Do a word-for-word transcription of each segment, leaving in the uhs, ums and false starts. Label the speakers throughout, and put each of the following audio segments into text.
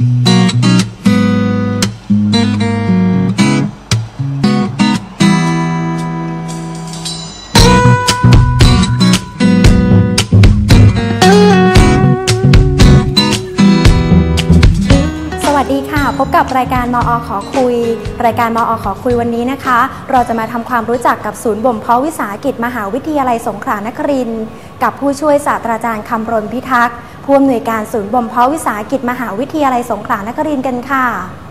Speaker 1: สวัสดีค่ะพบกับรายการมอ.ขอคุยรายการมอ.ขอคุยวันนี้นะคะเราจะมาทำความรู้จักกับศูนย์บ่มเพาะวิสาหกิจมหาวิทยาลัยสงขลานครินทร์กับผู้ช่วยศาสตราจารย์คำรณพิทักษ์ผู้อำนวยการศูนย์บ่มเพาะวิสาหกิจมหาวิทยาลัยสงขลานครินทร์กันค่ะ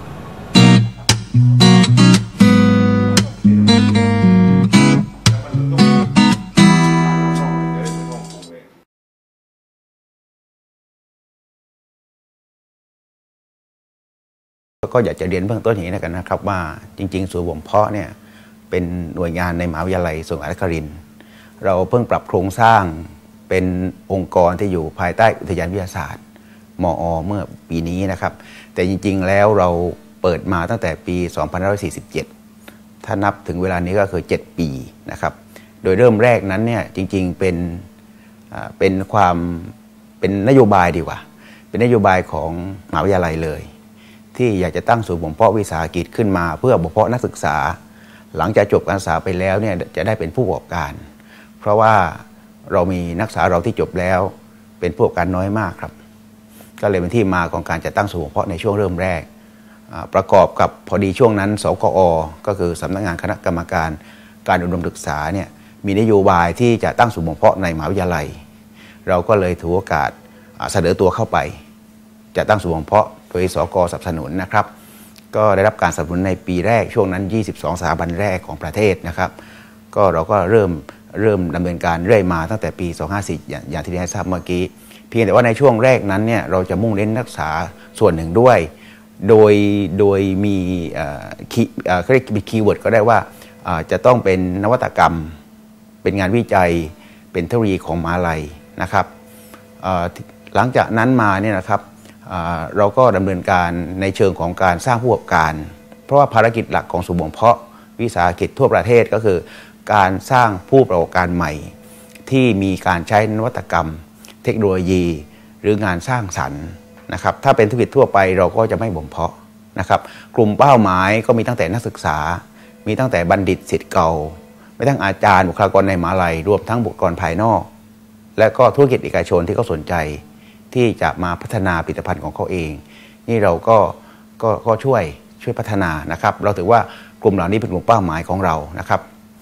Speaker 2: ก็อยากจะเรียนเบื้องต้นอย่างนี้กันนะครับว่าจริงๆศูนย์บ่มเพาะเนี่ยเป็นหน่วยงานในมหาวิทยาลัยสงขลานครินทร์เราเพิ่งปรับโครงสร้างเป็นองค์กรที่อยู่ภายใต้อุทยานวิทยาศาสตร์มอ.เมื่อปีนี้นะครับแต่จริงๆแล้วเราเปิดมาตั้งแต่ปีสองพันห้าร้อยสี่สิบเจ็ดถ้านับถึงเวลานี้ก็คือเจ็ดปีนะครับโดยเริ่มแรกนั้นเนี่ยจริงๆเป็นเป็นความเป็นนโยบายดีกว่าเป็นนโยบายของมหาวิทยาลัยเลยที่อยากจะตั้งศูนย์บ่มเพาะวิสาหกิจขึ้นมาเพื่อบ่มเพาะนักศึกษาหลังจากจบการศึกษาไปแล้วเนี่ยจะได้เป็นผู้ประกอบการเพราะว่าเรามีนักศึกษาเราที่จบแล้วเป็นผู้ประกอบการน้อยมากครับก็เลยเป็นที่มาของการจัดตั้งศูนย์บ่มเพาะในช่วงเริ่มแรกประกอบกับพอดีช่วงนั้นสกอ.ก็คือสำนักงานคณะกรรมการการอบรมศึกษาเนี่ยมีนโยบายที่จะตั้งศูนย์บ่มเพาะในมหาวิทยาลัยเราก็เลยถือโอกาสเสนอตัวเข้าไปจะตั้งศูนย์บ่มเพาะโดยสก.สนับสนุนนะครับก็ได้รับการสนับสนุนในปีแรกช่วงนั้นยี่สิบสองสถาบันแรกของประเทศนะครับก็เราก็เริ่มเริ่มดำเนินการเรื่อยมาตั้งแต่ปีสองพันห้าร้อยห้าสิบอย่างอย่างที่ได้ทราบเมื่อกี้เพียงแต่ว่าในช่วงแรกนั้นเนี่ยเราจะมุ่งเน้นนักศึกษาส่วนหนึ่งด้วยโดยโดยมีคีย์เขาเรียกมีคีย์เวิร์ดก็ได้ว่าจะต้องเป็นนวัตกรรมเป็นงานวิจัยเป็นเทคโนโลยีของมหาวิทยาลัยนะครับหลังจากนั้นมาเนี่ยนะครับเราก็ดำเนินการในเชิงของการสร้างผู้ประกอบการเพราะว่าภารกิจหลักของศูนย์บ่มเพาะวิสาหกิจทั่วประเทศก็คือการสร้างผู้ประกอบการใหม่ที่มีการใช้นวัตกรรมเทคโนโลยีหรืองานสร้างสรรค์นะครับถ้าเป็นธุรกิจทั่วไปเราก็จะไม่บ่มเพาะนะครับกลุ่มเป้าหมายก็มีตั้งแต่นักศึกษามีตั้งแต่บัณฑิตศิษย์เก่าไม่ทั้งอาจารย์บุคลากรในมหาวิทยาลัยรวมทั้งบุคลากรภายนอกและก็ธุรกิจเอกชนที่เขาสนใจที่จะมาพัฒนาผลิตภัณฑ์ของเขาเองนี่เราก็ก็ก็ช่วยช่วยพัฒนานะครับเราถือว่ากลุ่มเหล่านี้เป็นกลุ่มเป้าหมายของเรานะครับ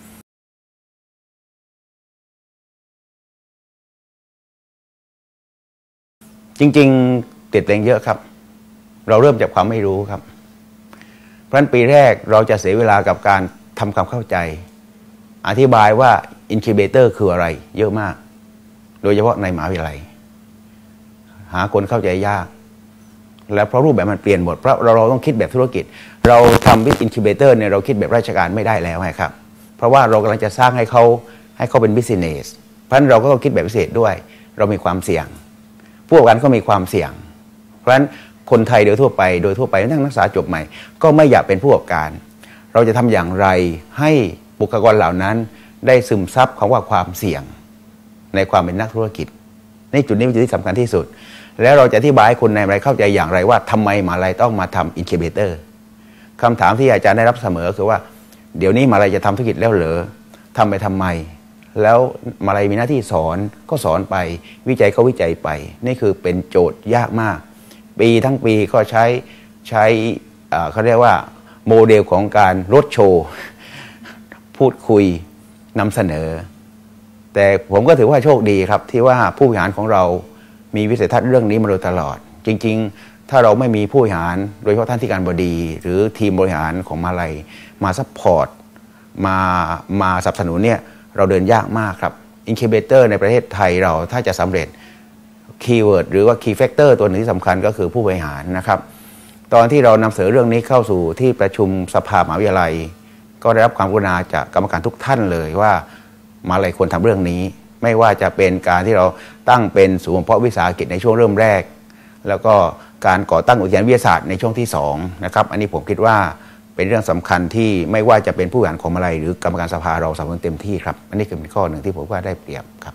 Speaker 2: จริงๆเปลี่ยนแปลงเยอะครับเราเริ่มจากความไม่รู้ครับเพราะฉะนั้นปีแรกเราจะเสียเวลากับการทำความเข้าใจอธิบายว่าอินคิวเบเตอร์คืออะไรเยอะมากโดยเฉพาะในมหาวิทยาลัยหาคนเข้าใจยากและเพราะรูปแบบมันเปลี่ยนหมดเพราะเราเราต้องคิดแบบธุรกิจเราทำวิทย์อินคิวเบเตอร์เนี่ยเราคิดแบบราชการไม่ได้แล้วครับเพราะว่าเรากำลังจะสร้างให้เขาให้เขาเป็นบิสเนสเพราะฉะนั้นเราก็ต้องคิดแบบพิเศษด้วยเรามีความเสี่ยงผู้ประกอบการก็มีความเสี่ยงเพราะฉะนั้นคนไทยโดยทั่วไปโดยทั่วไปทั้งนักศึกษาจบใหม่ก็ไม่อยากเป็นผู้ประกอบการเราจะทำอย่างไรให้บุคลากรเหล่านั้นได้ซึมซับคำว่าความเสี่ยงในความเป็นนักธุรกิจในจุดนี้เป็นจุดที่สำคัญที่สุดแล้วเราจะอธิบายให้คนในมหาวิทยาลัยเข้าใจอย่างไรว่าทำไมมหาวิทยาลัยต้องมาทำอินคิวเบเตอร์คำถามที่อาจารย์ได้รับเสมอคือว่าเดี๋ยวนี้มหาวิทยาลัยจะทำธุรกิจแล้วเหรอทำไปทำไมแล้วมหาวิทยาลัยมีหน้าที่สอนก็สอนไปวิจัยก็วิจัยไปนี่คือเป็นโจทย์ยากมากปีทั้งปีก็ใช้ใช้เขาเรียกว่าโมเดลของการรถโชว์พูดคุยนำเสนอแต่ผมก็ถือว่าโชคดีครับที่ว่าผู้บริหารของเรามีวิสัยทัศน์เรื่องนี้มาโดยตลอดจริงๆถ้าเราไม่มีผู้บริหารโดยเฉพาะท่านที่การบดีหรือทีมบริหารของมหาวิทยาลัยมาซัพพอร์ตมามาสนับสนุนเนี่ยเราเดินยากมากครับอินคิวเบเตอร์ในประเทศไทยเราถ้าจะสำเร็จคีย์เวิร์ดหรือว่าคีย์แฟกเตอร์ตัวหนึ่งที่สำคัญก็คือผู้บริหารนะครับตอนที่เรานำเสนอเรื่องนี้เข้าสู่ที่ประชุมสภามหาวิทยาลัยก็ได้รับความกรุณาจากกรรมการทุกท่านเลยว่ามหาวิทยาลัยควรทำเรื่องนี้ไม่ว่าจะเป็นการที่เราตั้งเป็นศูนย์บ่มเพาะวิสาหกิจในช่วงเริ่มแรกแล้วก็การก่อตั้งอุทยานวิทยาศาสตร์ในช่วงที่สองนะครับอันนี้ผมคิดว่าเป็นเรื่องสำคัญที่ไม่ว่าจะเป็นผู้บริหารของมหาวิทยาลัยหรือกรรมการสภาเราสนับสนุนเต็มที่ครับอันนี้คือเป็นข้อหนึ่งที่ผมว่าได้เปรียบครับ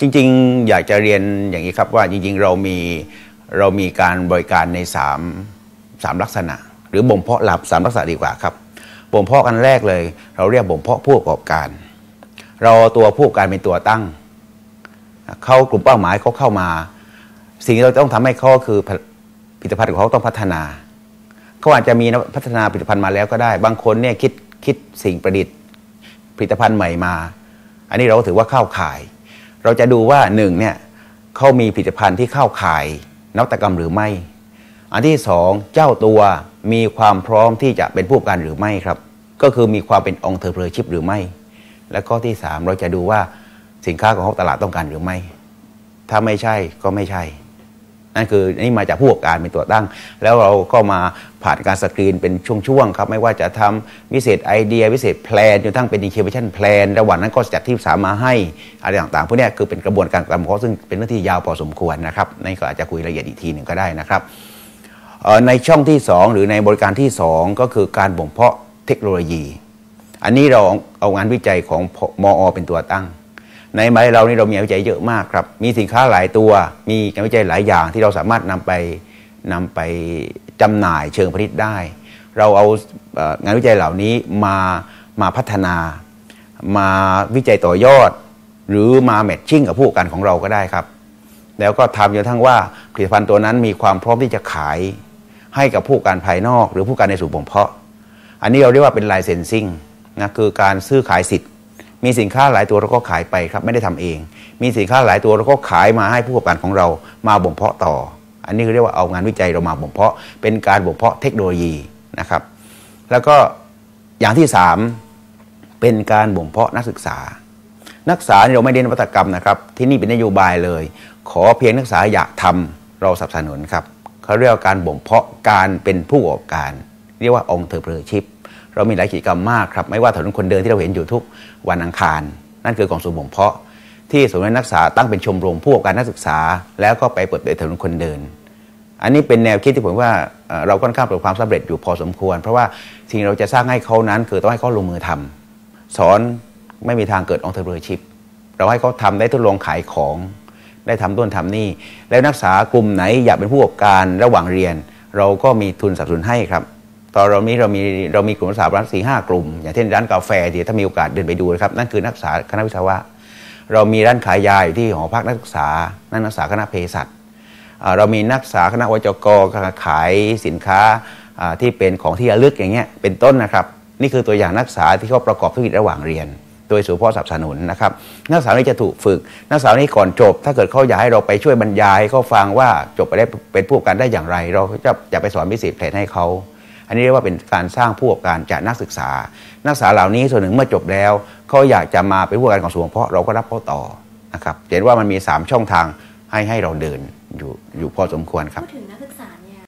Speaker 2: จริงๆอยากจะเรียนอย่างนี้ครับว่าจริงๆเรามีเรามีการบริการในสามสามลักษณะหรือบ่มเพาะหลับสามลักษณะดีกว่าครับบ่มเพาะกันแรกเลยเราเรียกบ่มเพาะผู้ประกอบการเราตัวผู้ประกอบการเป็นตัวตั้งเขากลุ่มเป้าหมายเขาเข้ามาสิ่งที่เราต้องทำให้เขาคือผลิตภัณฑ์ของเขาต้องพัฒนาเขาอาจจะมีพัฒนาผลิตภัณฑ์มาแล้วก็ได้บางคนเนี่ยคิดคิดสิ่งประดิษฐ์ผลิตภัณฑ์ใหม่มาอันนี้เราถือว่าเข้าข่ายเราจะดูว่าหนึ่งเนี่ยเขามีผลิตภัณฑ์ที่เข้าข่ายนวัตกรรมหรือไม่อันที่สองเจ้าตัวมีความพร้อมที่จะเป็นผู้ประกอบการหรือไม่ครับก็คือมีความเป็น entrepreneurship หรือไม่และข้อที่สามเราจะดูว่าสินค้าของเขาตลาดต้องการหรือไม่ถ้าไม่ใช่ก็ไม่ใช่นั่นคือนี่มาจากผู้ประกอบการเป็นตัวตั้งแล้วเราก็มาผ่านการสกรีนเป็นช่วงๆครับไม่ว่าจะทำวิเศษไอเดียวิเศษแพลนจนทั้งเป็น incubation plan ระหว่างนั้นก็จัดที่ปรึกษามาให้อะไรต่างๆพวกนี้คือเป็นกระบวนการการบ่มเพาะซึ่งเป็นเรื่องที่ยาวพอสมควรนะครับนี่ก็อาจจะคุยรายละเอียดอีกทีหนึ่งก็ได้นะครับในช่องที่สองหรือในบริการที่สองก็คือการบ่มเพาะเทคโนโลยีอันนี้เราเอางานวิจัยของมอ.เป็นตัวตั้งในมหาวิทยาลัยเรานี่เรามีงานวิจัยเยอะมากครับมีสินค้าหลายตัวมีงานวิจัยหลายอย่างที่เราสามารถนำไปนำไปจำหน่ายเชิงพาณิชย์ได้เราเอางานวิจัยเหล่านี้มามาพัฒนามาวิจัยต่อยอดหรือมาแมทชิ่งกับผู้ประกอบการของเราก็ได้ครับแล้วก็ทำจนทั้งว่าผลิตภัณฑ์ตัวนั้นมีความพร้อมที่จะขายให้กับผู้ประกอบการภายนอกหรือผู้ประกอบการในสู่บ่มเพาะอันนี้เราเรียกว่าเป็น licensing นะคือการซื้อขายสิทธิ์มีสินค้าหลายตัวเราก็ขายไปครับไม่ได้ทำเองมีสินค้าหลายตัวเราก็ขายมาให้ผู้ประกอบการของเรามาบ่มเพาะต่ออันนี้เรียกว่าเอางานวิจัยเรามาบ่มเพาะเป็นการบ่มเพาะเทคโนโลยีนะครับแล้วก็อย่างที่สามเป็นการบ่มเพาะนักศึกษานักศึกษาเราไม่เน้นนวัตกรรมนะครับที่นี่เป็นนโยบายเลยขอเพียงนักศึกษาอยากทำเราสนับสนุนครับเขาเรียกว่าการบ่มเพาะการเป็นผู้ประกอบการเรียกว่า entrepreneurshipเรามีหลายกิจกรรมมากครับไม่ว่าถนนคนเดินที่เราเห็นอยู่ทุกวันอังคารนั่นคือกองศูนย์บ่มเพาะที่ศูนย์นักศึกษาตั้งเป็นชมรมผู้ประกอบการนักศึกษาแล้วก็ไปเปิดเผยถนนคนเดินอันนี้เป็นแนวคิดที่ผมว่าเราค่อนข้างประสบความสำเร็จอยู่พอสมควรเพราะว่าสิ่งเราจะสร้างให้เขานั้นคือต้องให้เขาลงมือทำสอนไม่มีทางเกิด entrepreneurship เราให้เขาทำได้ทดลองขายของได้ทำต้นทำนี่แล้วนักศึกษากลุ่มไหนอยากเป็นผู้ประกอบการระหว่างเรียนเราก็มีทุนสนับสนุนให้ครับตอนเรานี้เรามีเรามีกลุ่มนักศึกษาประมาณสี่ห้ากลุ่มอย่างเช่นร้านกาแฟที่ถ้ามีโอกาสเดินไปดูนะครับนั่นคือนักศึกษาคณะวิศวะเรามีร้านขายยาอยู่ที่หอพักนักศึกษานักศึกษาคณะเภสัชเรามีนักศึกษาคณะวจก.ขายสินค้าที่เป็นของที่ระลึกอย่างเงี้ยเป็นต้นนะครับนี่คือตัวอย่างนักศึกษาที่เขาประกอบธุรกิจระหว่างเรียนโดยศูนย์พ่อสนับสนุนนะครับนักศึกษานี้จะถูกฝึกนักศึกษานี้ก่อนจบถ้าเกิดเขาอยากให้เราไปช่วยบรรยายเขาฟังว่าจบไปได้เป็นผู้ประกอบการได้อย่างไรเราจะจะไปสอนพิเศษแผนให้เขาอันนี้เรียกว่าเป็นการสร้างผู้ประกอบการจากนักศึกษานักศึกษาเหล่านี้ส่วนหนึ่งเมื่อจบแล้วเขาอยากจะมาเป็นผู้ประกอบการของศูนย์เพราะเราก็รับเขาต่อนะครับเห็นว่ามันมีสามช่องทางให้ให้เราเดินอยู่อยู่พอสมควรครับ
Speaker 1: พูดถึงนักศึกษาเนี่ย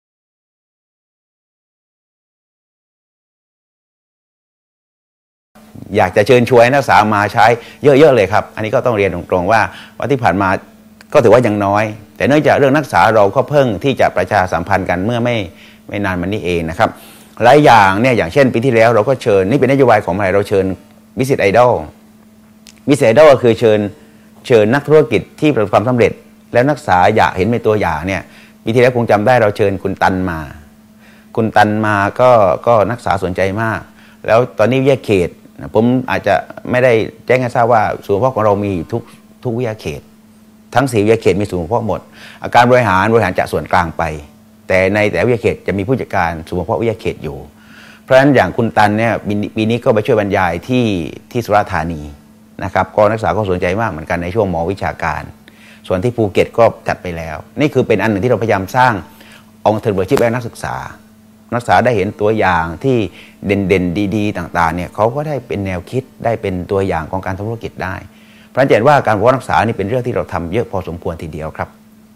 Speaker 2: อยากจะเชิญชวนนักศึกษามาใช้เยอะๆเลยครับอันนี้ก็ต้องเรียนตรงๆว่าว่าที่ผ่านมาก็ถือว่ายังน้อยแต่เนื่องจากเรื่องนักศึกษาเราก็เพิ่งที่จะประชาสัมพันธ์กันเมื่อไม่ไม่นานมานี้เองนะครับหลายอย่างเนี่ยอย่างเช่นปีที่แล้วเราก็เชิญนี่เป็นนโยบายของเราเราเชิญวิสิตไอดอลวิสิตไอดอลก็คือเชิญเชิญนักธุรกิจที่ประสบความสำเร็จแล้วนักศึกษาอยากเห็นเป็นตัวอย่างเนี่ยปีที่แล้วคงจำได้เราเชิญคุณตันมาคุณตันมาก็ก็นักศึกษาสนใจมากแล้วตอนนี้วิทยาเขตผมอาจจะไม่ได้แจ้งให้ทราบว่าศูนย์เพาะของเรามีทุกทุกวิทยาเขตทั้งสี่วิทยาเขตมีศูนย์เพาะหมดอาการบริหารบริหารจากส่วนกลางไปแต่ในแต่วิทยาเขตจะมีผู้จัดการศูนย์เพาะวิทยาเขตอยู่เพราะฉะนั้นอย่างคุณตันเนี่ยปีนี้ก็ไปช่วยบรรยายที่ที่สุราษฎร์ธานีนะครับก็นักศึกษาก็สนใจมากเหมือนกันในช่วงม.วิชาการส่วนที่ภูเก็ตก็จัดไปแล้วนี่คือเป็นอันหนึ่งที่เราพยายามสร้างองค์เทอร์เบอร์ชิพให้นักศึกษานักศึกษาได้เห็นตัวอย่างที่เด่นๆดีๆต่างๆเนี่ยเขาก็ได้เป็นแนวคิดได้เป็นตัวอย่างของการทำธุรกิจได้เพราะฉะนั้นเห็นว่าการบ่มเพาะนักศึกษานี่เป็นเรื่องที่เราทำเยอะพอสมควรทีเดียวครับ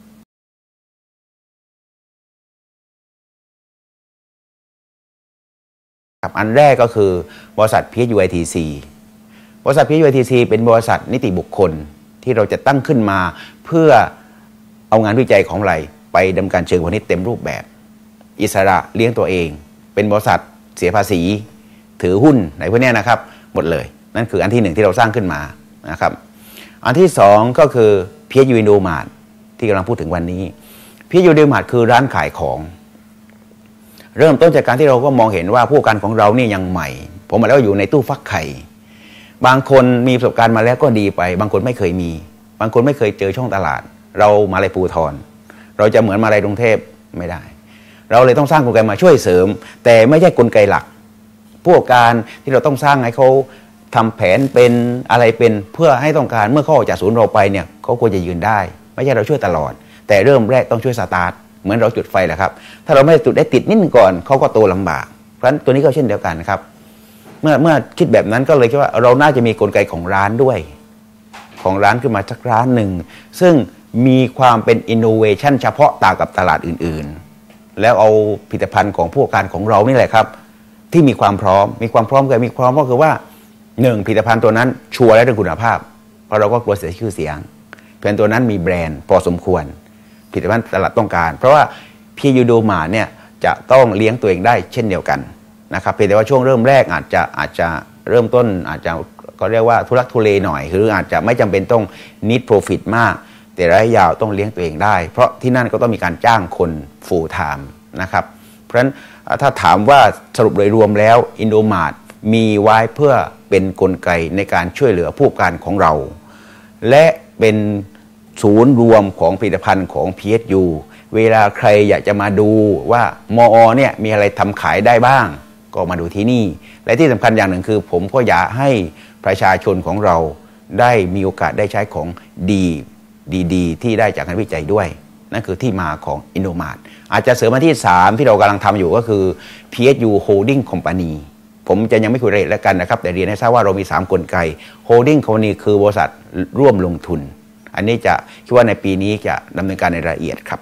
Speaker 2: อันแรกก็คือบริษัท พี เอส ยู ไอ ที ซี บริษัท พี เอส ยู ไอ ที ซี เป็นบริษัทนิติบุคคลที่เราจะตั้งขึ้นมาเพื่อเอางานวิจัยของเราไปดำเนินการเชิงพาณิชย์เต็มรูปแบบอิสระเลี้ยงตัวเองเป็นบริษัทเสียภาษีถือหุ้นในพวกนี้นะครับหมดเลยนั่นคืออันที่หนึ่งที่เราสร้างขึ้นมานะครับอันที่สองก็คือเพียยูอินโดมาร์ทที่กำลังพูดถึงวันนี้เพียยูอินโดมาร์ทคือร้านขายของเริ่มต้นจากการที่เราก็มองเห็นว่าผู้ประกันของเรานี่ยังใหม่ผมมาแล้วอยู่ในตู้ฟักไข่บางคนมีประสบการณ์มาแล้วก็ดีไปบางคนไม่เคยมีบางคนไม่เคยเจอช่องตลาดเรามาลัยภูธรเราจะเหมือนมาลัยกรุงเทพไม่ได้เราเลยต้องสร้างกลไกมาช่วยเสริมแต่ไม่ใช่กลไกหลักผู้ประกอบการที่เราต้องสร้างให้เขาทำแผนเป็นอะไรเป็นเพื่อให้ต้องการเมื่อเขาออกจากศูนย์เราไปเนี่ยเขาควรจะยืนได้ไม่ใช่เราช่วยตลอดแต่เริ่มแรกต้องช่วยสตาร์ทเหมือนเราจุดไฟแหละครับถ้าเราไม่จุดได้ติดนิดนึงก่อนเขาก็โตลำบากเพราะฉะนั้นตัวนี้ก็เช่นเดียวกันครับเมื่อเมื่อคิดแบบนั้นก็เลยคิดว่าเราน่าจะมีกลไกของร้านด้วยของร้านขึ้นมาสักร้านหนึ่งซึ่งมีความเป็นอินโนเวชันเฉพาะต่างกับตลาดอื่นๆแล้วเอาผลิตภัณฑ์ของผู้ประกอบการของเรานี่แหละครับที่มีความพร้อมมีความพร้อมคือมีความก็คือว่าหนึ่งผลิตภัณฑ์ตัวนั้นชัวร์และเรื่องคุณภาพเพราะเราก็กลัวเสียชื่อเสียงผลิตภัณฑ์ตัวนั้นมีแบรนด์พอสมควรผลิตภัณฑ์ตลาดต้องการเพราะว่าพียูโดมาเนี่ยจะต้องเลี้ยงตัวเองได้เช่นเดียวกันนะครับเพียงแต่ว่าช่วงเริ่มแรกอาจจะอาจจะเริ่มต้นอาจจะก็เรียกว่าทุรักทุเลหน่อยหรืออาจจะไม่จำเป็นต้อง need profit มากแต่ระยะยาวต้องเลี้ยงตัวเองได้เพราะที่นั่นก็ต้องมีการจ้างคน full time นะครับเพราะฉะนั้นถ้าถามว่าสรุปโดยรวมแล้วอินโดมาร์ทมีไว้เพื่อเป็นกลไกในการช่วยเหลือผู้ประกอบการของเราและเป็นศูนย์รวมของผลิตภัณฑ์ของ พี เอส ยู เวลาใครอยากจะมาดูว่ามอเนี่ยมีอะไรทำขายได้บ้างก็มาดูที่นี่และที่สำคัญอย่างหนึ่งคือผมก็อยากให้ประชาชนของเราได้มีโอกาสได้ใช้ของดีดีๆที่ได้จากการวิจัยด้วยนั่นคือที่มาของอินโดมาร์ทอาจจะเสริมมาที่สามที่เรากำลังทำอยู่ก็คือ พี เอส ยู Holding Company ผมจะยังไม่คุยรายละเอียดแล้วกันนะครับแต่เรียนให้ทราบว่าเรามีสามกลไก Holding Company คือบริษัทร่วมลงทุนอันนี้จะคิดว่าในปีนี้จะดำเนินการในรายละเอียดครับ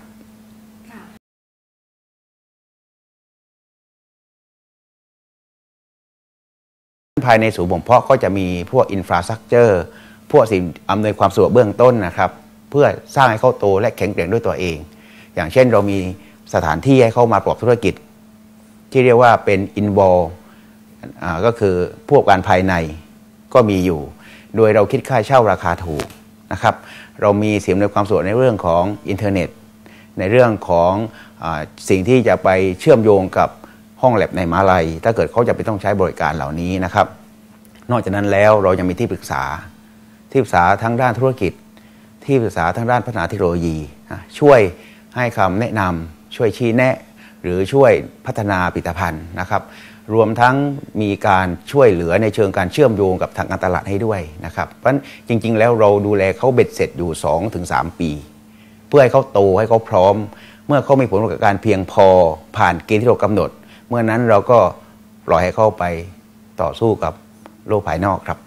Speaker 2: ภายในศูนย์บ่มเพาะก็จะมีพวกอินฟราสตรัคเจอร์พวกสิ่งอำนวยความสะดวกเบื้องต้นนะครับเพื่อสร้างให้เขาโตและแข็งแกร่งด้วยตัวเองอย่างเช่นเรามีสถานที่ให้เขามาประกอบธุรกิจที่เรียกว่าเป็นอินวอลก็คือพวกการภายในก็มีอยู่โดยเราคิดค่าเช่าราคาถูกนะครับเรามีสิ่งอำนวยความสะดวกในเรื่องของอินเทอร์เน็ตในเรื่องของอสิ่งที่จะไปเชื่อมโยงกับห้องแลบในมหาลัยถ้าเกิดเขาจะไปต้องใช้บริการเหล่านี้นะครับนอกจากนั้นแล้วเรายังมีที่ปรึกษาที่ปรึกษาทั้งด้านธุรกิจที่ปรึกษาทั้งด้านพัฒนาเทคโนโลยีช่วยให้คำแนะนำช่วยชี้แนะหรือช่วยพัฒนาผลิตภัณฑ์นะครับรวมทั้งมีการช่วยเหลือในเชิงการเชื่อมโยงกับทางการตลาดให้ด้วยนะครับเพราะฉะนั้นจริงๆแล้วเราดูแลเขาเบ็ดเสร็จอยู่ สองถึงสาม ปีเพื่อให้เขาโตให้เขาพร้อมเมื่อเขามีผลประกอบการเพียงพอผ่านเกณฑ์ที่เรากำหนดเมื่อนั้นเราก็ปล่อยให้เขาไปต่อสู้กับโลกภายนอกครับ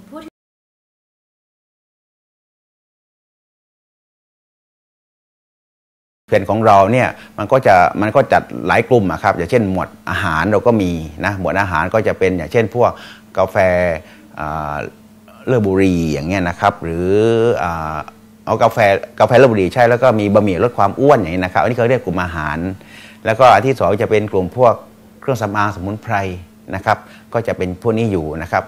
Speaker 2: เพื่อนของเราเนี่ยมันก็จะมันก็จัดหลายกลุ่มอะครับอย่างเช่นหมวดอาหารเราก็มีนะหมวดอาหารก็จะเป็นอย่างเช่นพวกกาแฟเลือดบุรีอย่างเงี้ยนะครับหรือเอากาแฟกาแฟเลือดบุรีใช่แล้วก็มีบะหมี่ลดความอ้วนอย่างนี้นะครับอันนี้เขาเรียกกลุ่มอาหารแล้วก็อันที่สองจะเป็นกลุ่มพวกเครื่องสำอางสมุนไพรนะครับก็จะเป็นพวกนี้อยู่นะครับ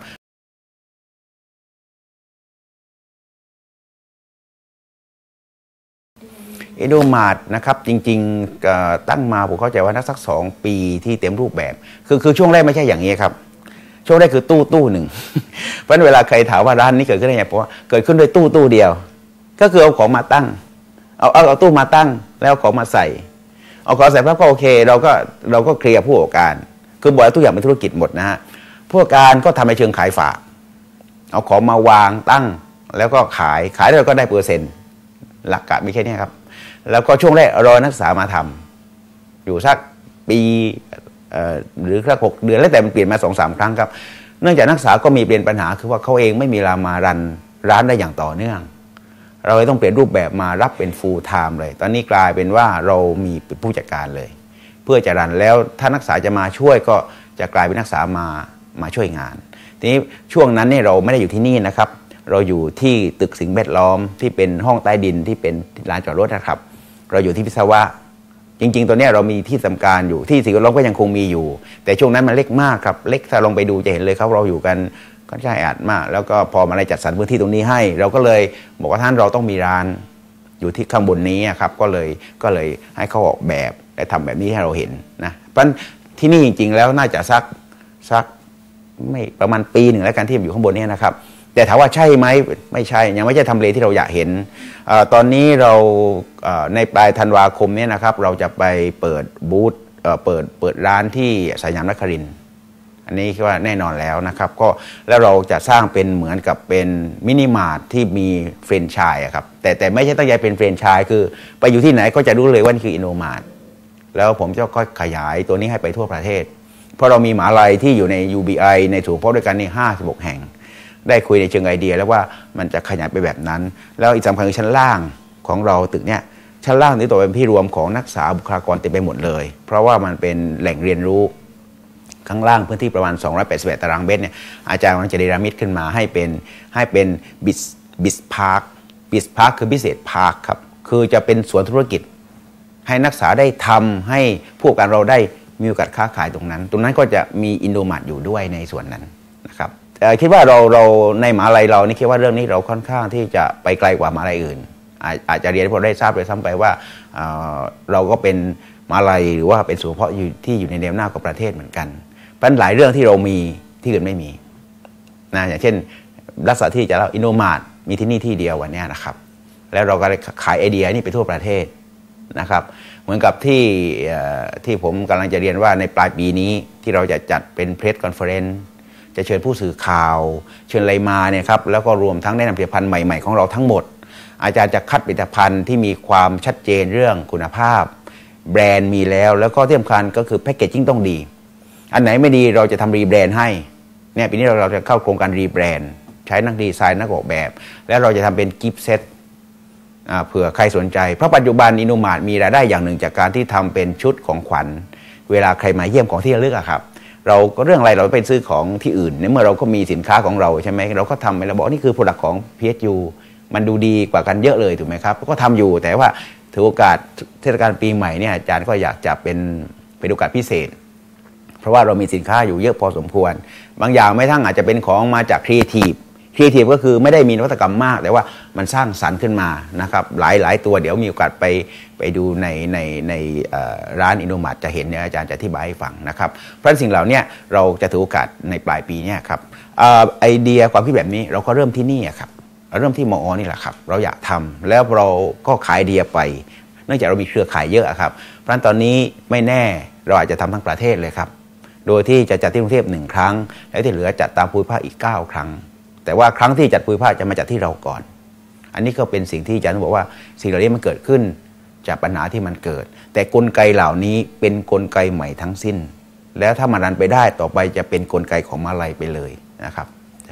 Speaker 2: อินโดมาร์ทนะครับจริงๆตั้งมาผมเข้าใจว่านักสักสองปีที่เต็มรูปแบบคือคือช่วงแรกไม่ใช่อย่างนี้ครับช่วงแรกคือตู้ตู้หนึ่งเพราะฉะนั้นเวลาใครถามว่าร้านนี้เกิดขึ้นได้ไงเพราะว่าเกิดขึ้นด้วยตู้ตู้เดียวก็คือเอาของมาตั้งเอาเอาเอาตู้มาตั้งแล้วเอาของมาใส่เอาของใส่ปั๊บก็โอเคเราก็เราก็เคลียร์ผู้ประกอบการคือบอกทุกอย่างเป็นธุรกิจหมดนะฮะผู้ประกอบการก็ทำในเชิงขายฝากเอาของมาวางตั้งแล้วก็ขายขายแล้วก็ได้เปอร์เซ็นต์หลักการมีแค่นี้ครับแล้วก็ช่วงแรกรอนักศึกษามาทำอยู่สักปีหรือแค่หกเดือนแล้วแต่มันเปลี่ยนมาสองสามครั้งครับเนื่องจากนักศึกษาก็มีเปลี่ยนปัญหาคือว่าเขาเองไม่มีเวลามารันร้านได้อย่างต่อเนื่องเราเลยต้องเปลี่ยนรูปแบบมารับเป็น full time เลยตอนนี้กลายเป็นว่าเรามีเป็นผู้จัดการเลยเพื่อจะรันแล้วถ้านักศึกษาจะมาช่วยก็จะกลายเป็นนักศึกษามามาช่วยงานทีนี้ช่วงนั้นเนี่ยเราไม่ได้อยู่ที่นี่นะครับเราอยู่ที่ตึกสิ่งแวดล้อมที่เป็นห้องใต้ดินที่เป็นลานจอดรถนะครับเราอยู่ที่วิศวะจริงๆตัวนี้เรามีที่ทำการอยู่ที่สิ่งแวดล้อมก็ยังคงมีอยู่แต่ช่วงนั้นมันเล็กมากครับเล็กถ้าลองไปดูจะเห็นเลยครับเราอยู่กันค่อนข้างแออัดมากแล้วก็พอมาได้จัดสรรพื้นที่ตรงนี้ให้เราก็เลยบอกว่าท่านเราต้องมีร้านอยู่ที่ข้างบนนี้ครับก็เลยก็เลยให้เขาออกแบบและทำแบบนี้ให้เราเห็นนะเพราะที่นี่จริงๆแล้วน่าจะสักสักไม่ประมาณปีหนึ่งแล้วกันที่อยู่ข้างบนนี้นะครับแต่ถามว่าใช่ไหมไม่ใช่ยังไม่ใช่ทำเลที่เราอยากเห็นอตอนนี้เราในปลายธันวาคมนี้นะครับเราจะไปเปิดบูธเปิดเปิดร้านที่สยามนครินทร์อันนี้คิดว่าแน่นอนแล้วนะครับก็แล้วเราจะสร้างเป็นเหมือนกับเป็นมินิมาร์ทที่มีแฟรนไชส์ครับแต่แต่ไม่ใช่ตั้งใจเป็นแฟรนไชส์คือไปอยู่ที่ไหนก็จะรู้เลยว่านี่คืออินโนมาร์ทแล้วผมจะก็ขยายตัวนี้ให้ไปทั่วประเทศเพราะเรามีมหาลัยที่อยู่ใน ยู บี ไอ ในศูนย์เพาะด้วยกันนี่ห้าสิบหกแห่งได้คุยในเชิงไอเดียแล้วว่ามันจะขยายไปแบบนั้นแล้วอีกสำคัญคือชั้นล่างของเราตึกเนี้ยชั้นล่างนี่ตัวเป็นที่รวมของนักศึกษาบุคลากรเต็มไปหมดเลยเพราะว่ามันเป็นแหล่งเรียนรู้ข้างล่างพื้นที่ประมาณสองร้อยแปดสิบเอ็ดตารางเมตรเนี่ยอาจารย์กำลังจะเนรมิตขึ้นมาให้เป็นให้เป็นบิสบิสพาร์คบิสพาร์คคือพิเศษพาร์คครับคือจะเป็นสวนธุรกิจให้นักศึกษาได้ทำให้พวกการเราได้มีโอกาสค้าขายตรงนั้นตรงนั้นก็จะมีอินโดมาร์ทอยู่ด้วยในส่วนนั้นนะครับคิดว่าเราเราในมหาลัยเรานี่คิดว่าเรื่องนี้เราค่อนข้างที่จะไปไกลกว่ามหาลัยอื่นอาจจะเรียนให้พวกเราได้ทราบเลยซ้ำไปว่าเราก็เป็นมหาลัยหรือว่าเป็นศูนย์เฉพาะที่อยู่ในแนวหน้าของประเทศเหมือนกันเพราะหลายเรื่องที่เรามีที่อื่นไม่มีนะอย่างเช่นลักษณะที่จะเล่าอินโนมาร์ทมีที่นี่ที่เดียววันนี้นะครับแล้วเราก็ขายไอเดียนี่ไปทั่วประเทศนะครับเหมือนกับที่ที่ผมกำลังจะเรียนว่าในปลายปีนี้ที่เราจะจัดเป็นเพรสคอนเฟอเรนซ์จะเชิญผู้สื่อข่าวเชิญอะไรมาเนี่ยครับแล้วก็รวมทั้งแนะนำผลิตภัณฑ์ใหม่ๆของเราทั้งหมดอาจารย์จะคัดผลิตภัณฑ์ที่มีความชัดเจนเรื่องคุณภาพแบรนด์มีแล้วแล้วก็ที่สำคัญก็คือแพคเกจจิ้งต้องดีอันไหนไม่ดีเราจะทำรีแบรนด์ให้เนี่ยปีนี้เราเราจะเข้าโครงการรีแบรนด์ใช้นักดีไซน์นักออกแบบแล้วเราจะทำเป็นกิฟต์เซตเผื่อใครสนใจเพราะปัจจุบันอินโนมาร์ทมีรายได้อย่างหนึ่งจากการที่ทำเป็นชุดของขวัญเวลาใครมาเยี่ยมของที่ระลึกอะครับเราก็เรื่องอะไรเราไปซื้อของที่อื่นในเมื่อเราก็มีสินค้าของเราใช่ไหมเราก็ทำไปเราบอกนี่คือผลิตของ พี เอส ยู มันดูดีกว่ากันเยอะเลยถูกไหมครับก็ทำอยู่แต่ว่าถือโอกาสเทศกาลปีใหม่เนี่ยอาจารย์ก็อยากจะเป็นเป็นโอกาสพิเศษเพราะว่าเรามีสินค้าอยู่เยอะพอสมควรบางอย่างไม่ทั้งอาจจะเป็นของมาจากครีเอทีฟครีเอทีฟก็คือไม่ได้มีนวัตกรรมมากแต่ว่ามันสร้างสรรค์ขึ้นมานะครับหลายหลายตัวเดี๋ยวมีโอกาสไปไปดูในในในร้านอินโนมาร์ทจะเห็นเนี่ยอาจารย์จะอธิบายให้ฟังนะครับเพราะสิ่งเหล่านี้เราจะถือโอกาสในปลายปีนี้ครับไอเดียความคิดแบบนี้เราก็เริ่มที่นี่ครับเราเริ่มที่มอนี่แหละครับเราอยากทำแล้วเราก็ขายไอเดียไปเนื่องจากเรามีเครือข่ายเยอะครับเพราะฉะนั้นตอนนี้ไม่แน่เราอาจจะทำทั้งประเทศเลยครับโดยที่จะจัดที่กรุงเทพหนึ่งครั้งแล้วที่เหลือจัดตามภูมิภาคอีกเก้าครั้งแต่ว่าครั้งที่จัดภูมิภาคจะมาจัดที่เราก่อนอันนี้ก็เป็นสิ่งที่อาจารย์บอกว่าสิ่งเหล่านี้มันเกิดขึ้นจากปัญหาที่มันเกิดแต่กลไกเหล่านี้เป็นกลไกใหม่ทั้งสิ้นแล้วถ้ามันรันไปได้ต่อไปจะเป็นกลไกของมหาลัยไปเลยนะครับ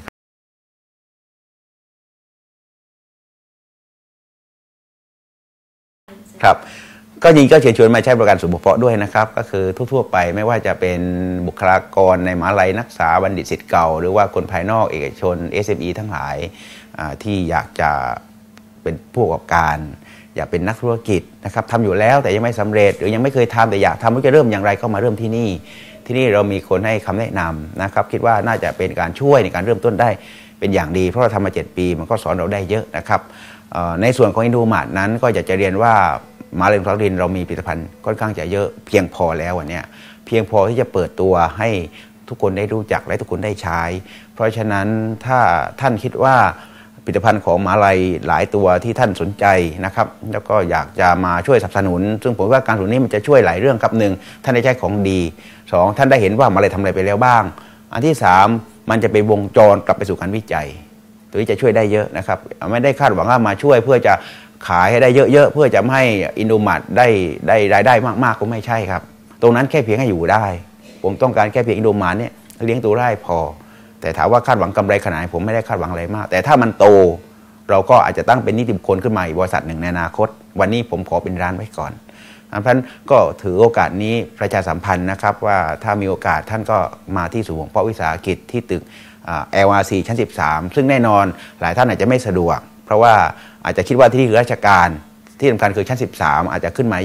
Speaker 2: ครับก็ยิงก็เชิญชวนมาใช้บริการศูนย์บุพเพาะด้วยนะครับก็คือทั่วๆไปไม่ว่าจะเป็นบุคลากรในมหาลัยนักศึกษาบัณฑิตศิษย์เก่าหรือว่าคนภายนอกเอกชน เอส เอ็ม อี ทั้งหลายที่อยากจะเป็นผู้ประกอบการอยากเป็นนักธุรกิจนะครับทำอยู่แล้วแต่ยังไม่สำเร็จหรือยังไม่เคยทำแต่อยากทำว่าจะเริ่มอย่างไรก็มาเริ่มที่นี่ที่นี่เรามีคนให้คำแนะนำนะครับคิดว่าน่าจะเป็นการช่วยในการเริ่มต้นได้เป็นอย่างดีเพราะเราทำมาเจ็ดปีมันก็สอนเราได้เยอะนะครับในส่วนของอินโดมาร์ทนั้นก็อยากจะเรียนว่ามหาวิทยาลัยนครินทร์เรามีผลิตภัณฑ์ค่อนข้างจะเยอะเพียงพอแล้ววันนี้เพียงพอที่จะเปิดตัวให้ทุกคนได้รู้จักและทุกคนได้ใช้เพราะฉะนั้นถ้าท่านคิดว่าผลิตภัณฑ์ของมหาวิทยาลัยหลายตัวที่ท่านสนใจนะครับแล้วก็อยากจะมาช่วยสนับสนุนซึ่งผมว่าการสนับสนุนนี้มันจะช่วยหลายเรื่องครับหนึ่งท่านได้ใช้ของดีสองท่านได้เห็นว่ามหาวิทยาลัยทำอะไรไปแล้วบ้างอันที่สามมันจะเป็นวงจรกลับไปสู่การวิจัยตัวนี้จะช่วยได้เยอะนะครับไม่ได้คาดหวังว่ามาช่วยเพื่อจะขายให้ได้เยอะๆเพื่อจะไม่ให้อินโดมาร์ทได้ได้รายได้มากๆก็ไม่ใช่ครับตรงนั้นแค่เพียงให้อยู่ได้ผมต้องการแค่เพียงอินโดมาร์ทเนี่ยเลี้ยงตัวได้พอแต่ถามว่าคาดหวังกำไรขนาดไหนผมไม่ได้คาดหวังอะไรมากแต่ถ้ามันโตเราก็อาจจะตั้งเป็นนิติบุคคลขึ้นมาอีกบริษัทหนึ่งในอนาคตวันนี้ผมขอเป็นร้านไว้ก่อนเพราะฉะนั้นก็ถือโอกาสนี้ประชาสัมพันธ์นะครับว่าถ้ามีโอกาสท่านก็มาที่ศูนย์เพาะวิสาหกิจที่ตึก แอล อาร์ ซี ชั้นสิบสามซึ่งแน่นอนหลายท่านอาจจะไม่สะดวกเพราะว่าอาจจะคิดว่าที่นี่คือราชการที่สำคัญคือชั้นสิบสามอาจจะขึ้นมายาก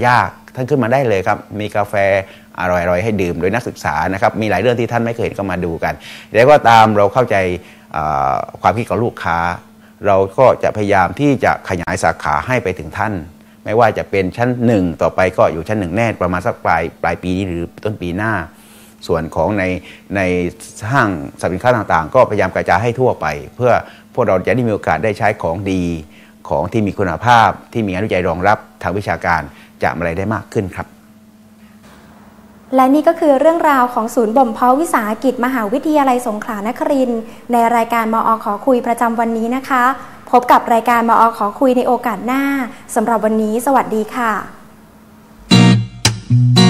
Speaker 2: ท่านขึ้นมาได้เลยครับมีกาแฟอร่อยๆให้ดื่มโดยนักศึกษานะครับมีหลายเรื่องที่ท่านไม่เคยเห็นก็มาดูกันแล้วก็ตามเราเข้าใจความคิดของลูกค้าเราก็จะพยายามที่จะขยายสาขาให้ไปถึงท่านไม่ว่าจะเป็นชั้นหนึ่งต่อไปก็อยู่ชั้นหนึ่งแน่ประมาณสักปลายปลายปีนี้หรือต้นปีหน้าส่วนของในในห้างสรรพสินค้าต่างๆก็พยายามกระจายให้ทั่วไปเพื่อพวกเราจะได้มีโอกาสได้ใช้ของดีของที่มีคุณภาพที่มีงานวิจัยรองรับทางวิชาการจะอะไรได้มากขึ้นครับ
Speaker 1: และนี่ก็คือเรื่องราวของศูนย์บ่มเพาะวิสาหกิจมหาวิทยาลัยสงขลานครินทร์ในรายการมอ.ขอคุยประจำวันนี้นะคะพบกับรายการมอ.ขอคุยในโอกาสหน้าสำหรับวันนี้สวัสดีค่ะ